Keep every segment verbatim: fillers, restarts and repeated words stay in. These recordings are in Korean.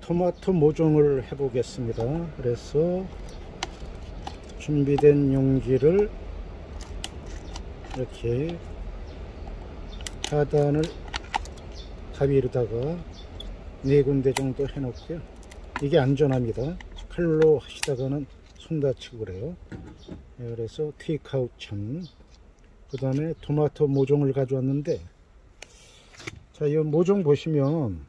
토마토 모종을 해 보겠습니다. 그래서 준비된 용기를 이렇게 하단을 가위로다가 네 군데 정도 해 놓고요. 이게 안전합니다. 칼로 하시다가는 손 다치고 그래요. 그래서 테이크아웃 천, 그 다음에 토마토 모종을 가져왔는데, 자, 이 모종 보시면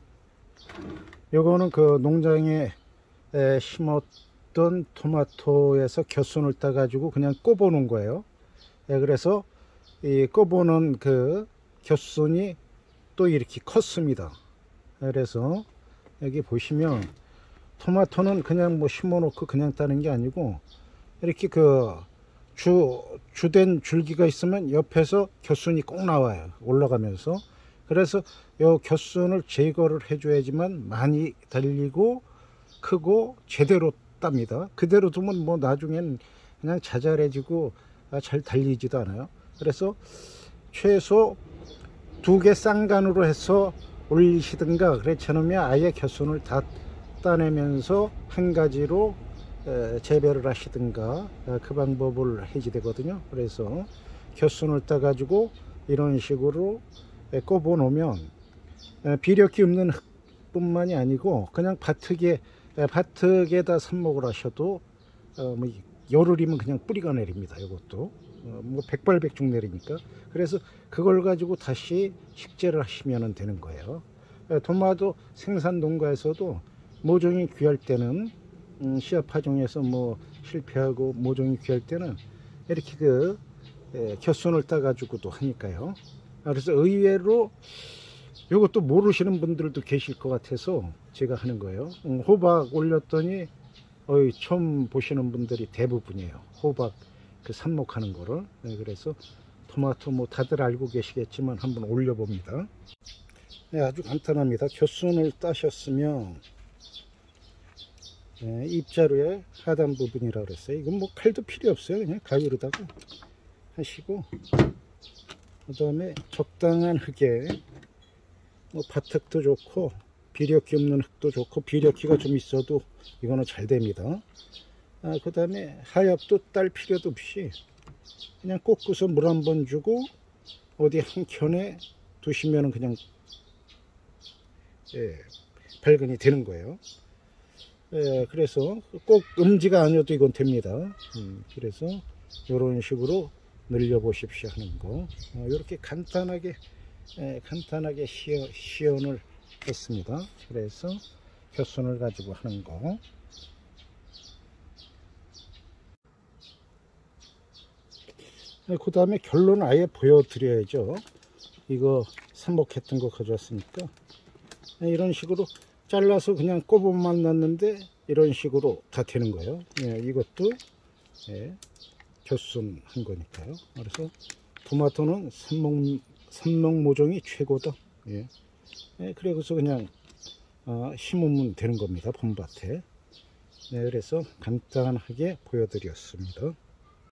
요거는 그 농장에 에, 심었던 토마토에서 겨순을 따 가지고 그냥 꼽아 놓은 거예요. 에, 그래서 이 꼽아 놓은 그 겨순이 또 이렇게 컸습니다. 그래서 여기 보시면 토마토는 그냥 뭐 심어 놓고 그냥 따는 게 아니고, 이렇게 그 주, 주된 줄기가 있으면 옆에서 겨순이 꼭 나와요. 올라가면서. 그래서 요 겨순을 제거를 해줘야지만 많이 달리고 크고 제대로 땁니다. 그대로 두면 뭐 나중엔 그냥 자잘해지고 잘 달리지도 않아요. 그래서 최소 두 개 쌍간으로 해서 올리시든가 그렇지 않으면 아예 겨순을 다 따내면서 한 가지로 재배를 하시든가 그 방법을 해지 되거든요. 그래서 겨순을 따 가지고 이런 식으로 꼽아 놓으면 비력이 없는 흙뿐만이 아니고 그냥 밭흙에 밭흙에다 삽목을 하셔도 어, 뭐 열흘이면 그냥 뿌리가 내립니다. 이것도 어, 뭐 백발백중 내리니까. 그래서 그걸 가지고 다시 식재를 하시면 되는 거예요. 토마토 생산 농가에서도 모종이 귀할 때는 음, 씨앗 파종에서 뭐 실패하고 모종이 귀할 때는 이렇게 그 예, 겨순을 따 가지고도 하니까요. 그래서 의외로 이것도 모르시는 분들도 계실 것 같아서 제가 하는 거예요. 음, 호박 올렸더니 어이, 처음 보시는 분들이 대부분이에요. 호박 그 삽목하는 거를. 네, 그래서 토마토 뭐 다들 알고 계시겠지만 한번 올려봅니다. 네, 아주 간단합니다. 겨순을 따셨으면 네, 입자루의 하단 부분이라고 그랬어요. 이건 뭐 칼도 필요 없어요. 그냥 가위로다가 하시고, 그 다음에 적당한 흙에 뭐 밭흙도 좋고 비력기 없는 흙도 좋고, 비력기가 좀 있어도 이거는 잘 됩니다. 아, 그 다음에 하엽도 딸 필요도 없이 그냥 꽂고서 물 한번 주고 어디 한 켠에 두시면 그냥 예, 발근이 되는 거예요. 예, 그래서 꼭 음지가 아니어도 이건 됩니다. 음, 그래서 이런 식으로 늘려 보십시오 하는 거. 어, 이렇게 간단하게 예, 간단하게 시연, 시연을 했습니다. 그래서 겨순을 가지고 하는 거. 네, 그 다음에 결론을 아예 보여드려야죠. 이거 삽목했던 거 가져왔으니까. 네, 이런 식으로 잘라서 그냥 꼽아만 놨는데 이런 식으로 다 되는 거예요. 예, 이것도 예, 겨순 한 거니까요. 그래서 토마토는 삽목, 삽목 모종이 최고다. 예. 예, 그래서 그냥 어, 심으면 되는 겁니다. 봄밭에. 네, 그래서 간단하게 보여드렸습니다.